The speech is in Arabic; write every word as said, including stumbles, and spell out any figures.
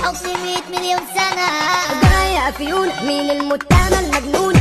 الحب مية مليون سنة. جاية فيون مين المتهم المجنون